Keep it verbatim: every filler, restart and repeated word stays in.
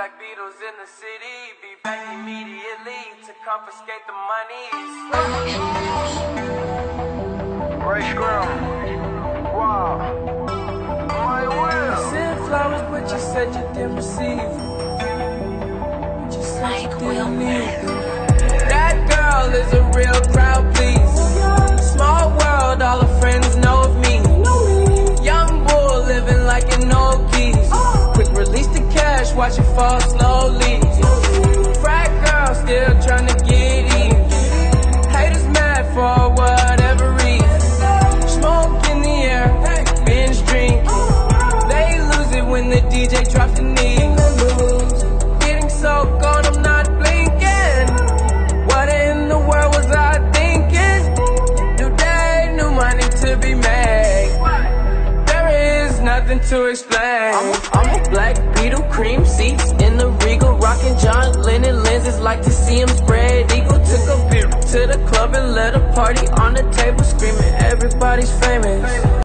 Black Beatles in the city, be back immediately to confiscate the money. Ray Scrum. Wow. My will. I sent flowers, but you said you didn't receive. But you said you didn't need them. That girl is a real crowd, please. Small world, all her friends know of me. Young bull living like an old keys. Quick release the cash, watch it fall slowly. Frat girl still trying to get even. Haters mad for whatever reason. Smoke in the air, binge drinking. They lose it when the D J drops the knees. Getting so gone, I'm not blinking. What in the world was I thinking? New day, new money to be made. There is nothing to explain. I'm a, I'm a black Beetle, cream seats in the Regal, rocking John Lennon lenses, like to see him spread eagle. Took a beer to the club and let a party on the table, screaming everybody's famous.